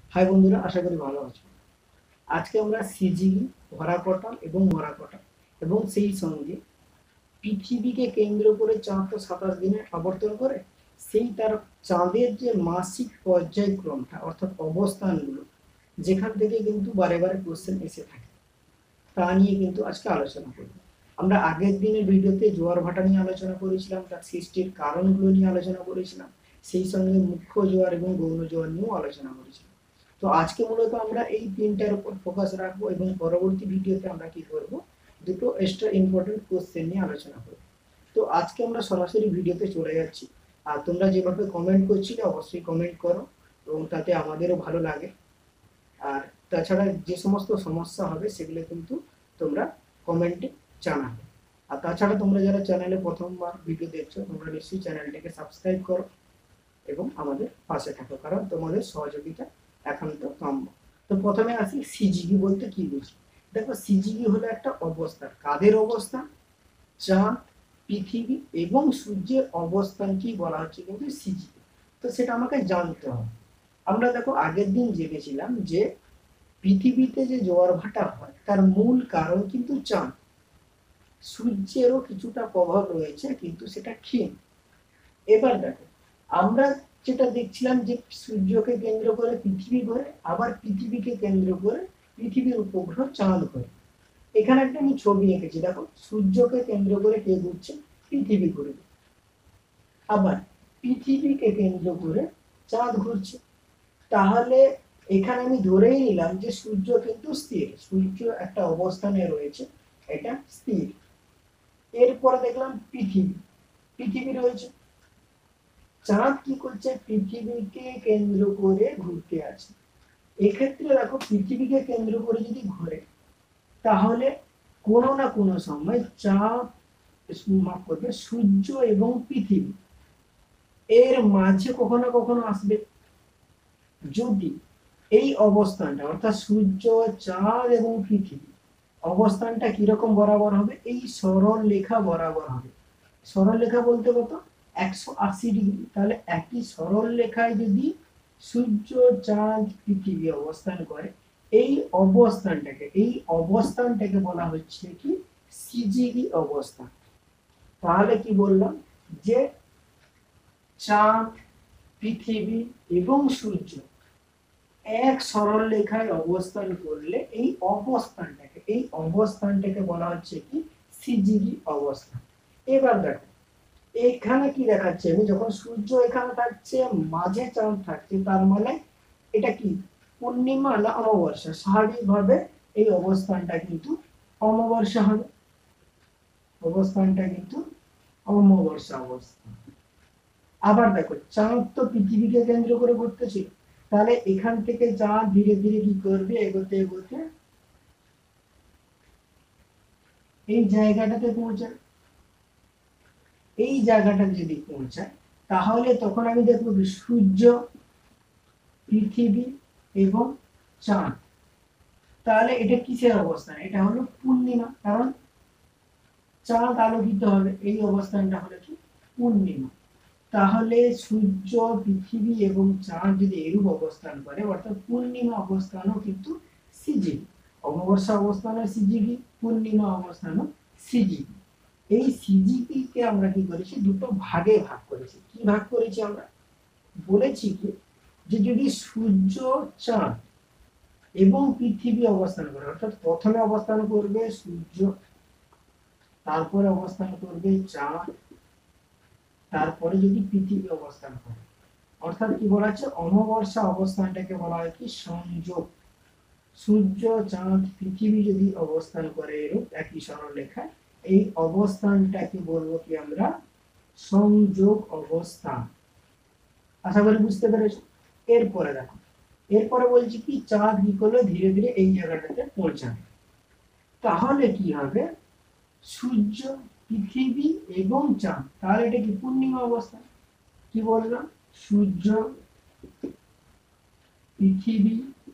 High বন্ধুরা, আশা করি ভালো আছো। আজকে আমরা সিজিবি, ধরাকটা এবং মরাকটা এবং সেই সঙ্গে পৃথিবীকে কেন্দ্র করে চাঁদ তো 27 দিনে আবর্তন করে, সেই তার চাঁদের যে মাসিক পর্যায়ক্রমটা অর্থাৎ অবস্থানগুলো, যেখান থেকে কিন্তু বারে বারে কোশ্চেন এসে থাকে, তা নিয়ে কিন্তু আজকে আলোচনা করব। আমরা আগের দিনের ভিডিওতে জোয়ার ভাটা নিয়ে আলোচনা করেছিলাম, তার সৃষ্টির কারণগুলো নিয়ে আলোচনা করেছিলাম, সেই সঙ্গে মুখ্য জোয়ার এবং গৌণ জোয়ার নিয়েও আলোচনা করেছিলাম। তো আজকে মূলত আমরা এই তিনটার উপর ফোকাস রাখবো এবং পরবর্তী ভিডিওতে আমরা কি করব, দুটো এক্সট্রা ইম্পর্টেন্ট কোশ্চেন নিয়ে আলোচনা করব। তো আজকে আমরা সরাসরি ভিডিওতে চলে যাচ্ছি। আর তোমরা যেভাবে কমেন্ট করছিলে অবশ্যই কমেন্ট করো, এবং তাতে আমাদেরও ভালো লাগে। আর তাছাড়া যে সমস্ত সমস্যা হবে সেগুলো কিন্তু তোমরা কমেন্টে জানাবে। আর তাছাড়া তোমরা যারা চ্যানেলে প্রথমবার ভিডিও দেখছো, তোমরা নিশ্চয়ই চ্যানেলটাকে সাবস্ক্রাইব করো এবং আমাদের পাশে থাকো, কারণ তোমাদের সহযোগিতা একান্ত কাম্য। তো প্রথমে আসি, সিজিবি বলতে কি বুঝি। দেখো, সিজিবি হলো একটা অবস্থান। কাদের অবস্থান? চাঁদ, পৃথিবী এবং সূর্যের অবস্থানকেই বলা হচ্ছে কিন্তু সিজিবি। তো সেটা আমাকে জানতে হবে। আমরা দেখো আগের দিন জেনেছিলাম যে পৃথিবীতে যে জোয়ার ভাটা হয় তার মূল কারণ কিন্তু চাঁদ। সূর্যেরও কিছুটা প্রভাব রয়েছে, কিন্তু সেটা ক্ষীণ। এবার দেখো, আমরা যেটা দেখছিলাম যে সূর্যকে কেন্দ্র করে পৃথিবী ঘোরে, আবার পৃথিবীকে কেন্দ্র করে পৃথিবীর উপগ্রহ চাঁদ ঘোরে। এখানে একটা আমি ছবি এঁকেছি, দেখো সূর্যকে কেন্দ্র করে কে ঘুরছে? পৃথিবী ঘুরবে। আবার পৃথিবীকে কেন্দ্র করে চাঁদ ঘুরছে। তাহলে এখানে আমি ধরেই নিলাম যে সূর্য কিন্তু স্থির, সূর্য একটা অবস্থানে রয়েছে, এটা স্থির। এরপরে দেখলাম পৃথিবী, পৃথিবী রয়েছে। চাঁদ কি করছে? পৃথিবীকে কেন্দ্র করে ঘুরতে আছে। এক্ষেত্রে দেখো, পৃথিবীকে কেন্দ্র করে যদি ঘোরে, তাহলে কোনো না কোনো সময় চাঁদ, মাফ করবে, সূর্য এবং পৃথিবী এর মাঝে কখনো কখনো আসবে। যদি এই অবস্থানটা অর্থাৎ সূর্য, চাঁদ এবং পৃথিবী অবস্থানটা কিরকম বরাবর হবে? এই সরল রেখা বরাবর হবে। সরল রেখা বলতে কত? 180 ডিগ্রি। তাহলে একই সরল রেখায় যদি সূর্য, চাঁদ, পৃথিবী অবস্থান করে, এই অবস্থানটাকে বলা হচ্ছে কি? সিজিবি অবস্থান। তাহলে কি বললাম? যে চাঁদ, পৃথিবী এবং সূর্য এক সরল রেখায় অবস্থান করলে এই অবস্থানটাকে বলা হচ্ছে কি? সিজিবি অবস্থান। এবার দেখো, এখানে কি দেখাচ্ছে? আমি যখন সূর্য এখানে থাকছে, মাঝে চাঁদ থাকছে, তার মানে এটা কি পূর্ণিমা না অমাবস্যা? স্বাভাবিকভাবে এই অবস্থানটা কিন্তু অমাবস্যা হবে। অবস্থানটা কিন্তু অমাবস্যা অবস্থান। আবার দেখো, চাঁদ তো পৃথিবীকে কেন্দ্র করে ঘুরতেছিল, তাহলে এখান থেকে চাঁদ ধীরে ধীরে কি করবে? এগোতে এগোতে এই জায়গাটাতে পৌঁছায়। এই জায়গাটা যদি পৌঁছায়, তাহলে তখন আমি দেখবো সূর্য, পৃথিবী এবং চাঁদ। তাহলে এটা কিসের অবস্থান? এটা হলো পূর্ণিমা, কারণ চাঁদ আলোকিত হবে। এই অবস্থানটা হলো কি? পূর্ণিমা। তাহলে সূর্য, পৃথিবী এবং চাঁদ যদি এরূপ অবস্থান করে, অর্থাৎ পূর্ণিমা অবস্থানও কিন্তু সিজিবি। অমাবস্যা অবস্থানও সিজিবি, পূর্ণিমা অবস্থানও সিজিবি। এই সিজিবি কে আমরা কি করেছি? দুটো ভাগে ভাগ করেছি। কি ভাগ করেছি আমরা? বলেছি কি, যে যদি সূর্য, চাঁদ এবং পৃথিবী অবস্থান করে, অর্থাৎ প্রথমে অবস্থান করবে সূর্য, তারপরে অবস্থান করবে চাঁদ, তারপরে যদি পৃথিবী অবস্থান করে, অর্থাৎ কি বলা হচ্ছে? অমাবস্যা অবস্থানটাকে বলা হয় কি? সংযোগ। সূর্য, চাঁদ, পৃথিবী যদি অবস্থান করে এরূপ একই সরল রেখায়, এই অবস্থানটাকে বলবো কি আমরা? সংযোগ অবস্থান। আশা করি বুঝতে পেরেছো। এরপরে দেখো, এরপরে বলছি কি, চাঁদ কি করলো? ধীরে ধীরে এই জায়গাটাতে পৌঁছাবে। তাহলে কি হবে? সূর্য, পৃথিবী এবং চাঁদ, তাহলে এটা কি পূর্ণিমা অবস্থান? কি বললাম? সূর্য, পৃথিবী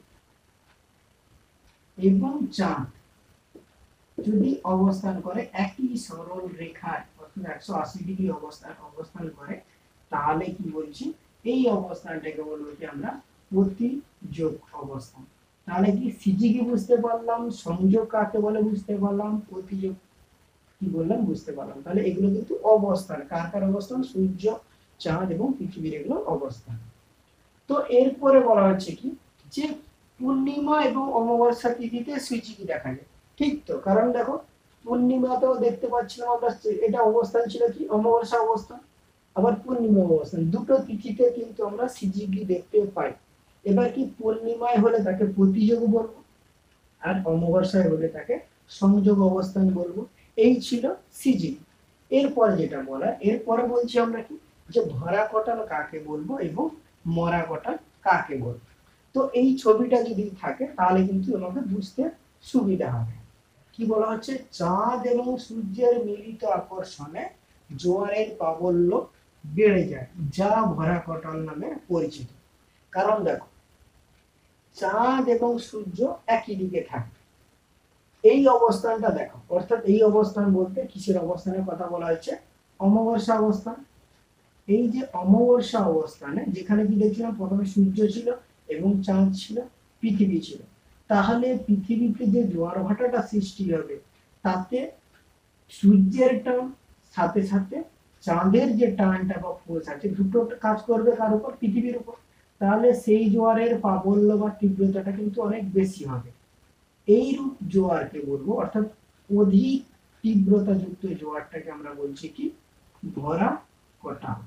এবং চাঁদ যদি অবস্থান করে একই সরল রেখায়, অর্থাৎ 180 ডিগ্রি অবস্থান করে, তাহলে কি বলছি? এই অবস্থানটাকে বলবো কি আমরা? প্রতি যোগ অবস্থান। তাহলে কি সিজি কি বুঝতে পারলাম, সংযোগ কাকে বলে বুঝতে পারলাম, প্রতিযোগ কি বললাম বুঝতে পারলাম। তাহলে এগুলো কিন্তু অবস্থান, কার কার অবস্থান, সূর্য, চাঁদ এবং পৃথিবীর এগুলো অবস্থান। তো এরপরে বলা হচ্ছে কি যে পূর্ণিমা এবং অমাবস্যা তিথিতে সূচিকি দেখা যায়। ঠিক তো, কারণ দেখো পূর্ণিমাতেও দেখতে পাচ্ছিলাম আমরা, এটা অবস্থান ছিল কি অমাবস্যা অবস্থান, আবার পূর্ণিমা অবস্থান, দুটো তিথিতে কিন্তু আমরা সিজিগি দেখতে পাই। এবার কি পূর্ণিমায় হলে তাকে প্রতিযোগ বলবো, আর অমাবস্যায় হলে তাকে সংযোগ অবস্থান বলবো। এই ছিল সিজি। এরপরে যেটা বলা, এরপরে বলছি আমরা কি যে ভরা কটাল কাকে বলবো এবং মরা কটাল কাকে বলবো। তো এই ছবিটা যদি থাকে তাহলে কিন্তু আমাকে বুঝতে সুবিধা হবে। কি বলা হচ্ছে, চাঁদ এবং সূর্যের মিলিত আকর্ষণে জোয়ারের প্রাবল্য বেড়ে যায়, যা ভরা কটাল নামে পরিচিত। কারণ দেখো চাঁদ এবং সূর্য একই দিকে থাকে, এই অবস্থানটা দেখো, অর্থাৎ এই অবস্থান বলতে কিসের অবস্থানের কথা বলা হচ্ছে, অমাবস্যা অবস্থান। এই যে অমাবস্যা অবস্থানে যেখানে কি দেখছিলাম প্রথমে সূর্য ছিল এবং চাঁদ ছিল, পৃথিবী ছিল, তাহলে পৃথিবীতে যে জোয়ার ভাটাটা সৃষ্টি হবে তাতে সূর্যের টান সাথে সাথে চাঁদের যে টানটা বা ফোর্স আছে দুটো কাজ করবে কার উপর, পৃথিবীর উপর। তাহলে সেই জোয়ারের প্রাবল্য বা তীব্রতাটা কিন্তু অনেক বেশি হবে। এই রূপ জোয়ারকে বলবো, অর্থাৎ অধিক তীব্রতা যুক্ত জোয়ারটাকে আমরা বলছি কি ভরা কটাল।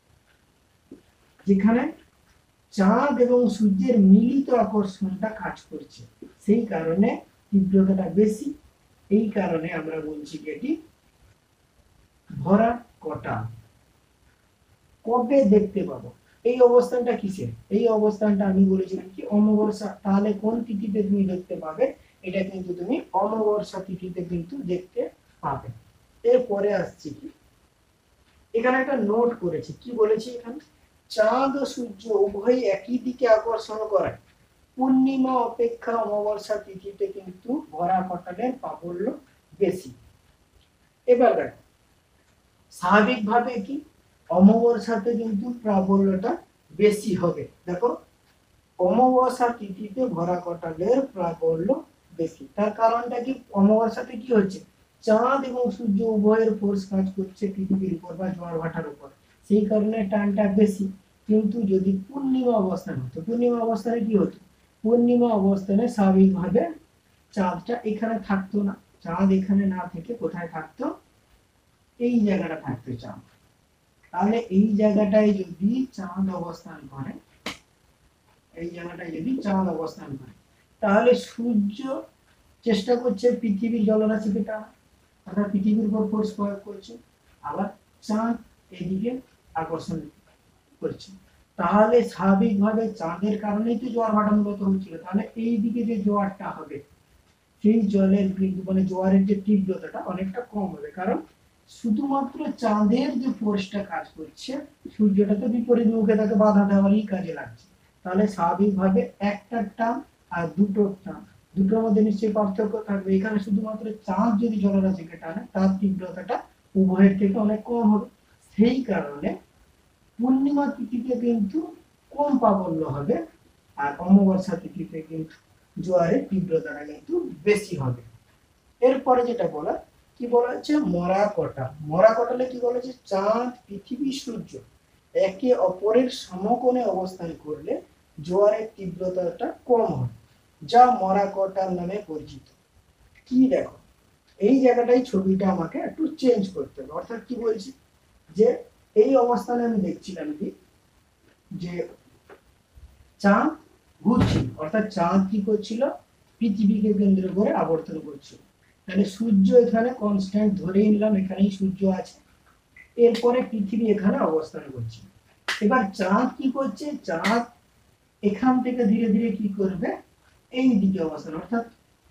যেখানে চাঁদ এবং সূর্যের মিলিত আকর্ষণটা কাজ করছে, সেই কারণে তীব্রতাটা বেশি, এই কারণে আমরা বলছি কি এটি ভরা কটাল। কবে দেখতে পাবো, এই অবস্থানটা কিসের, এই অবস্থানটা আমি বলেছিলাম কি অমাবস্যা। তাহলে কোন তিথিতে তুমি দেখতে পাবে, এটা কিন্তু তুমি অমাবস্যা তিথিতে কিন্তু দেখতে পাবে। এরপরে আসছে কি, এখানে একটা নোট করেছি, কি বলেছি এখানে, চাঁদ ও সূর্য উভয় একই দিকে আকর্ষণ করে, পূর্ণিমা অপেক্ষা অমাবস্যা তিথিতে কিন্তু ভরা কটালের প্রাবল্য বেশি। এবার দেখো স্বাভাবিকভাবে কি অমাবস্যাতে কিন্তু প্রাবল্যটা বেশি হবে। দেখো অমাবস্যা তিথিতে ভরা কটালের প্রাবল্য বেশি, তার কারণটা কি, অমাবস্যাতে কি হচ্ছে, চাঁদ এবং সূর্য উভয়ের ফোর্স কাজ করছে পৃথিবীর উপর বা জোয়ার ভাটার উপর, সেই কারণে টানটা বেশি। কিন্তু যদি পূর্ণিমা অবস্থান হতো, পূর্ণিমা অবস্থানে কি হতো, পূর্ণিমা অবস্থানে স্বাভাবিকভাবে চাঁদটা এখানে থাকতো না, চাঁদ এখানে না থেকে কোথায় থাকতো, এই জায়গাটা থাকতো চাঁদ। তাহলে এই জায়গাটায় যদি চাঁদ অবস্থান করে, এই জায়গাটায় যদি চাঁদ অবস্থান করে, তাহলে সূর্য চেষ্টা করছে পৃথিবীর জলরাশিকে টানা, অর্থাৎ পৃথিবীর উপর ফোর্স প্রয়োগ করছে, আবার চাঁদ এদিকে আকর্ষণ করছে। তাহলে স্বাভাবিকভাবে চাঁদের কারণেই তো জোয়ার ভাটা মূলত হচ্ছিল, তাহলে এই দিকে যে জোয়ারটা হবে সেই জলের কিন্তু মানে জোয়ারের যে তীব্রতাটা অনেকটা কম হবে, কারণ শুধুমাত্র চাঁদের যে ফোর্সটা কাজ করছে, সূর্যটা তো বিপরীত মুখে তাকে বাধা দেওয়ারই কাজে লাগছে। তাহলে স্বাভাবিকভাবে একটা টান আর দুটো টান, দুটোর মধ্যে নিশ্চয়ই পার্থক্য থাকবে। এখানে শুধুমাত্র চাঁদ যদি জলরাশিকে টানে তার তীব্রতাটা উভয়ের থেকে অনেক কম হবে, সেই কারণে পূর্ণিমা তিথিতে কিন্তু কম প্রাবল্য হবে, আর অমাবস্যা তিথিতে কিন্তু জোয়ারের তীব্রতাটা কিন্তু বেশি হবে। এরপরে যেটা বলা, কি বলা হচ্ছে মরা কটাল। মরা কটালে কি বলা হচ্ছে, চাঁদ পৃথিবী সূর্য একে অপরের সমকোণে অবস্থান করলে জোয়ারের তীব্রতাটা কম হয়, যা মরা কটাল নামে পরিচিত। কি দেখো এই জায়গাটাই ছবিটা আমাকে একটু চেঞ্জ করতে হবে, অর্থাৎ কি বলছি যে এই অবস্থানে আমি দেখছিলাম কি যে চাঁদ ঘুরছিল, অর্থাৎ চাঁদ কি করছিল, পৃথিবীকে কেন্দ্র করে আবর্তন করছিল। তাহলে সূর্য এখানে কনস্ট্যান্ট ধরেই নিলাম, এখানেই সূর্য আছে, এরপরে পৃথিবী এখানে অবস্থান করছে। এবার চাঁদ কি করছে, চাঁদ এখান থেকে ধীরে ধীরে কি করবে, এই দিকে অবস্থান, অর্থাৎ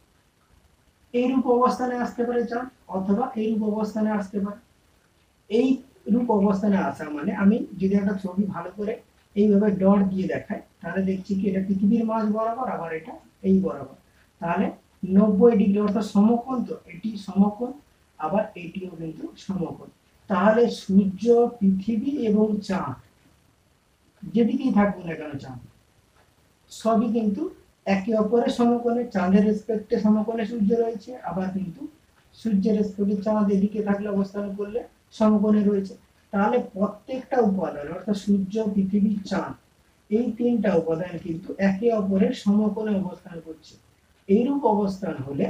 এইরূপ অবস্থানে আসতে পারে চাঁদ, অথবা এইরূপ অবস্থানে আসতে পারে। এই রূপ অবস্থানে আসা মানে আমি যদি একটা ছবি ভালো করে এইভাবে ডট দিয়ে দেখাই, তাহলে দেখছি কি এটা পৃথিবীর মাঝ বরাবর, আবার এটা এই বরাবর, তাহলে 90 ডিগ্রি, অর্থাৎ সমকোণ। তো এটি সমকোণ, আবার এটিও কিন্তু সমকোণ। তাহলে সূর্য, পৃথিবী এবং চাঁদ যেদিকেই থাকবো না কেন চাঁদ, সবই কিন্তু একে অপরের সমকোণে, চাঁদের রেসপেক্টে সমকোণে সূর্য রয়েছে, আবার কিন্তু সূর্যের রেসপেক্টে চাঁদ এদিকে থাকলে অবস্থান করলে সমকোণে রয়েছে। তাহলে প্রত্যেকটা উপাদান অর্থাৎ সূর্য, পৃথিবী, চাঁদ, এই তিনটা উপাদান কিন্তু একে অপরের সমকোণে অবস্থান করছে। এইরূপ অবস্থান হলে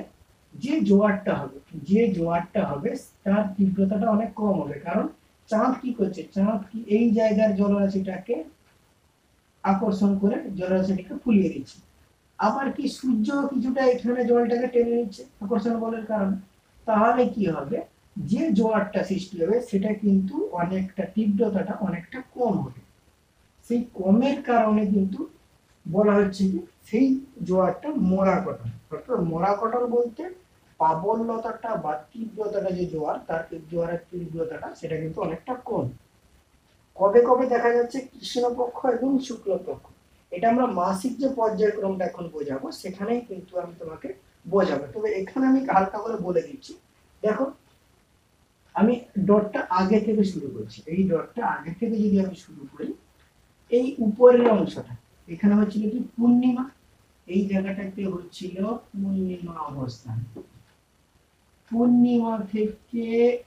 যে জোয়ারটা হবে তার তীব্রতাটা অনেক কম হবে, কারণ চাঁদ কি করছে, চাঁদ কি এই জায়গার জলরাশিটাকে আকর্ষণ করে জলরাশিটাকে ফুলিয়ে দিচ্ছে, আবার কি সূর্য কিছুটা এখানে জলটাকে টেনে নিচ্ছে আকর্ষণ বলের কারণে। তাহলে কি হবে, যে জোয়ারটা সৃষ্টি হবে সেটা কিন্তু অনেকটা তীব্রতাটা অনেকটা কম হবে। সেই কমের কারণে কিন্তু বলা হচ্ছে কি সেই জোয়ারটা মরা কটন। অর্থাৎ মরা কটন বলতে প্রাবল্যতাটা বা তীব্রতাটা, যে জোয়ারের তীব্রতাটা সেটা কিন্তু অনেকটা কম। কবে কবে দেখা যাচ্ছে কৃষ্ণপক্ষ এবং শুক্লপক্ষ, এটা আমরা মাসিক যে পর্যায়ক্রমটা এখন বোঝাবো সেখানেই কিন্তু আমি তোমাকে বোঝাবো। তবে এখানে আমি হালকা করে বলে দিচ্ছি। দেখো, আমি ডটটা আগে থেকে শুরু করছি। এই ডটটা আগে থেকে যদি আমি শুরু করি, এই উপরের অংশটা এখানে হচ্ছিল কি পূর্ণিমা, এই জায়গাটাতে হচ্ছিল পূর্ণিমা অবস্থান। পূর্ণিমা থেকে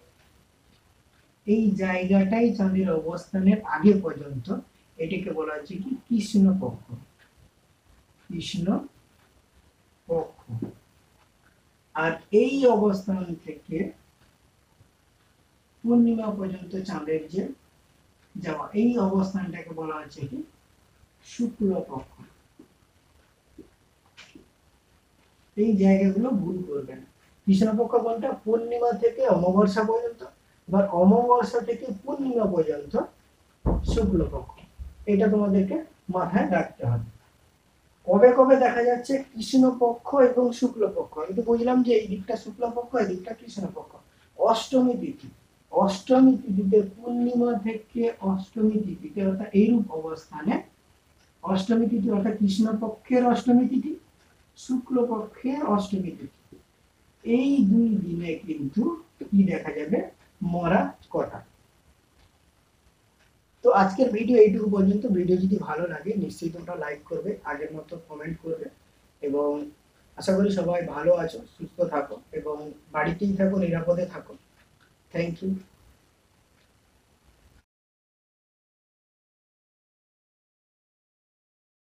এই জায়গাটাই চাঁদের অবস্থানের আগে পর্যন্ত এটাকে বলা হচ্ছে কি কৃষ্ণপক্ষ। কৃষ্ণপক্ষ। আর এই অবস্থান থেকে পূর্ণিমা পর্যন্ত চাঁদের যে যাওয়া, এই অবস্থানটাকে বলা হচ্ছে কি শুক্লপক্ষ। এই জায়গাগুলো ভুল করবে না। কৃষ্ণপক্ষ কোনটা, পূর্ণিমা থেকে অমাবস্যা পর্যন্ত, বা অমাবস্যা থেকে পূর্ণিমা পর্যন্ত শুক্লপক্ষ। এটা তোমাদেরকে মাথায় রাখতে হবে। কবে কবে দেখা যাচ্ছে কৃষ্ণপক্ষ এবং শুক্লপক্ষ, আমি তো বুঝলাম যে এই দিকটা শুক্লপক্ষ, এই দিকটা কৃষ্ণপক্ষ। অষ্টমী তিথি, অষ্টমী তিথিতে পূর্ণিমা থেকে অষ্টমী তিথিতে অর্থাৎ এইরূপ অবস্থানে, অষ্টমী তিথি অর্থাৎ কৃষ্ণপক্ষের অষ্টমী তিথি, শুক্লপক্ষের অষ্টমী তিথি, এই দুই দিনে কিন্তু কি দেখা যাবে, মরা কটা। তো আজকের ভিডিও এইটুকু পর্যন্ত। ভিডিও যদি ভালো লাগে নিশ্চয়ই তোমরা লাইক করবে, আগের মতো কমেন্ট করবে, এবং আশা করি সবাই ভালো আছো, সুস্থ থাকো এবং বাড়িতেই থাকো, নিরাপদে থাকো। Thank you.